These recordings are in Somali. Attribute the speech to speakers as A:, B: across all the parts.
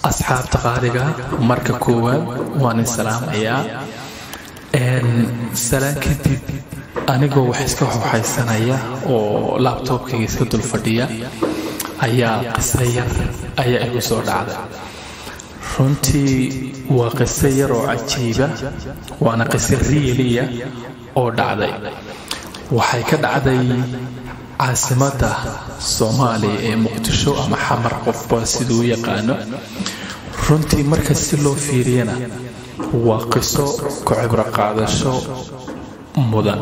A: أصحاب تقاليقا مركا كوان وان السلام أيا سلام كدب أنيقو وحسكو حيسانايا oo laptopkayga iska dul fadhiya ayaa qisaya ayaa igu soo dhacday runtii waa qiso yar oo cajiiba waana qiso riiliya oo dhacday waxay ka dhacday caasimadda Soomaaliya ee Muqdisho ama Xamar qofba sidoo yaqaano runtii marka si loo fiiriyana waa qiso ku cibro qaadasho mudan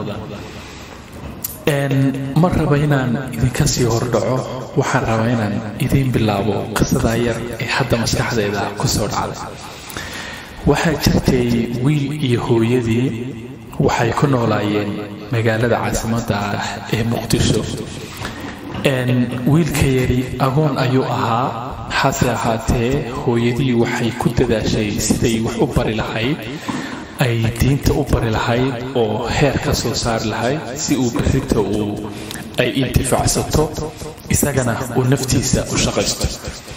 A: ma raba inaan idinka sii hordhaco waxaan rabaa inaan idin bilaabo qisada yar ee hadda maskaxdayda ku soo dhacday waxaa jirtay wiil iyo hooyadii waxay ku noolaayeen magaalada caasimadda ee Muqdisho wiilka yari agoon ayuu ahaa hase ahaatee hooyadii waxay ku dadaashay siday wax u bari lahayd ay diinta u bari lahayd oo heer ka soo saari lahayd si uu birrita ay intifaacsato isagana uu naftiisa u shaqaysto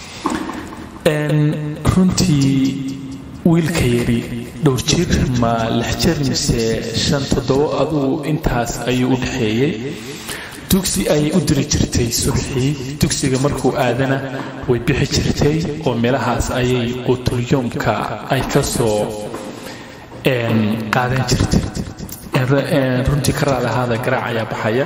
A: runtii wiilka yari dhowr jir ma 6 jir mise 5-7 aduu intaas ayuu u dhaxeeyay dugsi ayay u diri jirtay subaxii dugsiga markuu aadana way bixi jirtay oo meelahaas ayay qutulyumka ay ka soo qaadan jirtay runtii ka raalahaada garaac ayaa baxaya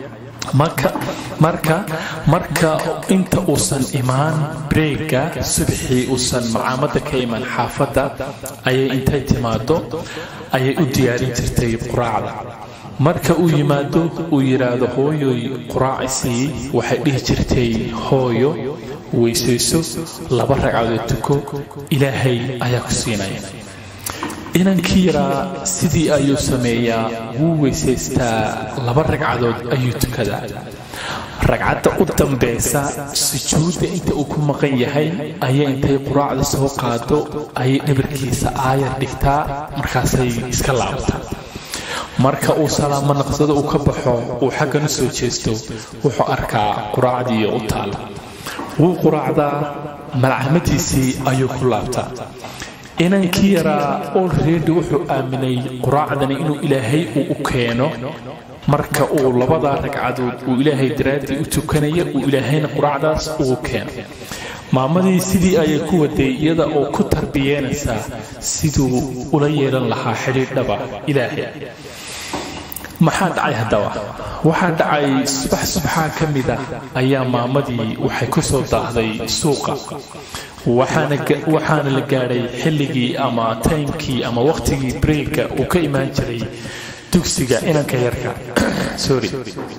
A: marka inta uusan imaan breega subaxii uusan macaamada ka iman xaafadda ayay intay timaado ayay u diyaarin jirtay quraacda marka uu yimaado uu yiraahdo hooyoy quraacisi waxay dhihi jirtay hooyo weysayso 2 ragcadood tuko ilaahay ayaa ku siinaya inankii yaraa sidii ayuu sameeyaa wuu weysaystaa 2 ragcadood ayuu tukadaa ragcadda u dambaysa sujuudda inta uu ku maqan yahay ayay intay quraacda soo qaado ayay dhabarkiisa aayar dhigtaa markaasay iska laabtaa marka uu salaamo naqsado uu ka baxo uu xaggan u soo jeesto wuxuu arkaa quraacdii u taal wuu quraacdaa malcamadiisii ayuu ku laabtaa inankii yaraa already wuxuu aaminay quraacdani inuu ilaahay u keeno marka uu 2 ragcadood uu ilaahay daraadii u tukanayo uu ilaahayna quraacdaas uu keeno maamadii sidii ayay ku waday iyada oo ku tarbiyeynaysa siduu ula yeelan lahaa xiriir dhaba ilaahay maxaa dhacay haddaba waxaa dhacay subaxa ka mid ah ayaa maamadii waxay ku soo daahday suuqa waxaana la gaadhay xilligii ama timekii ama waqtigii breaka uu ka imaan jiray dugsiga inanka yarka sorry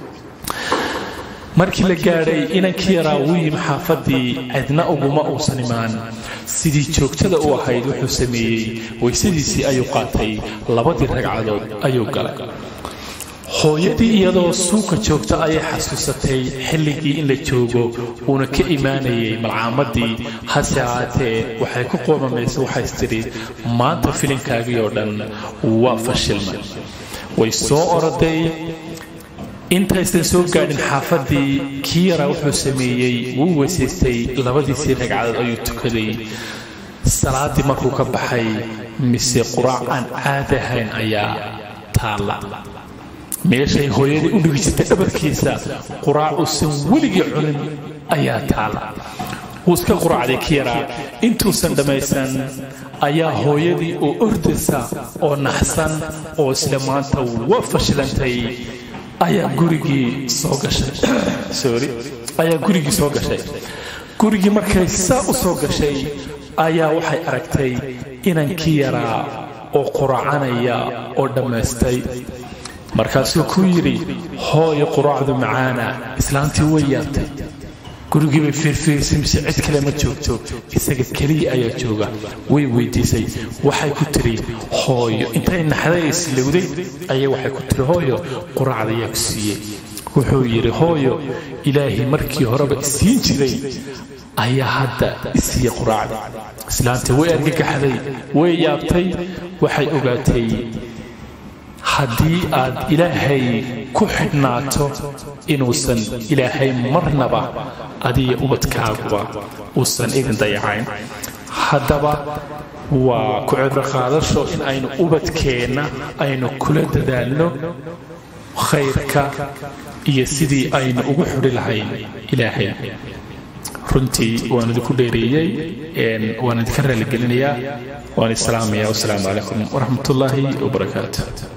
A: markii la gaadhay inankii yaraa wuu yimi xaafadii cidna uguma uusan imaan sidii joogtada u ahayd wuxuu sameeyey weysadiisii ayuu qaatay 2 ragcadood ayuu galay hooyadii iyadoo suuqa joogta ayay xasuusatay xilligii in la joogo uuna ka imaanayay malcaamadii hase ahaatee waxay ku qoomamaysay waxay istiri maanta filinkaagii oo dhan waa fashilmay way soo oroday intaysan soo gaadhin xaafadii kii yaraa wuxuu sameeyey wuu weysaystay 2 ragcadood ayuu tukaday salaadii markuu ka baxay mise quraac aan caadi ahayn ayaa taala meeshay hooyadii u dhigi jirtay dhabarkiisa quraac uusan weligii cunin ayaa taala wuu iska quraacday kii yaraa intuusan dhammaysan ayaa hooyadii oo ordaysa oo naxsan oo isla maanta waa fashilantay ayaa gurigii soo gashay gurigii markay saa u soo gashay ayaa waxay aragtay inankii yaraa oo quraacanaya oo dhammaystay markaasuu ku yidhi hooyo quraacdu macaana islaantii way yaabtay gurigii bay fiirfiirisay mise cid kale ma joogto isaga keliya ayaa jooga way weydiisay waxay ku tiri hooyo intay naxday islowday ayay waxay ku tiri hooyo quraacda ayaa ku siiyey wuxuu yidhi hooyo ilaahay markii horeba isiin jiray ayaa hadda isiiya quraacda islaantii way argagaxday way yaabtay waxay ogaatay haddii aad ilaahay ku xidhnaato inuusan ilaahay marnaba adiga ubadkaaguba uusan idin dayacayn haddaba waa ku cibro qaadasho in aynu ubadkeenna aynu kula dadaalno khayrka iyo sidii aynu ugu xuri lahayn ilaahay runtii waan idinku dheereeyey waan idinka raaligelinayaa waan islaamaya wasalaamu calaykum waraxmatullaahi wabarakaatu